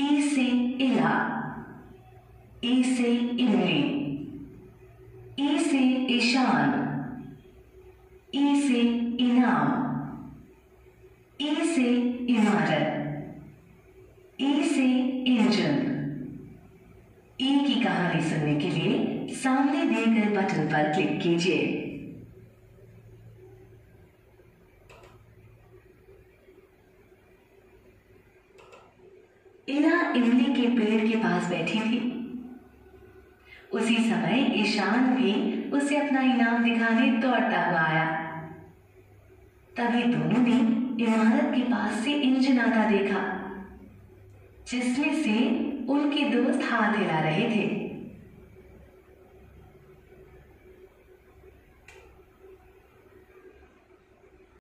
ई से इला, ई से इमली, ई से ईशान, ई से इनाम, ई से इमारत, ई से इंजन। ई की कहानी सुनने के लिए सामने दिए गए बटन पर क्लिक कीजिए। इला इमली के पेड़ के पास बैठी थी। उसी समय ईशान भी उसे अपना इनाम दिखाने दौड़ता हुआ आया। तभी दोनों ने इमारत के पास से इंजन आता देखा, जिसमें से उनके दोस्त हाथ हिला रहे थे।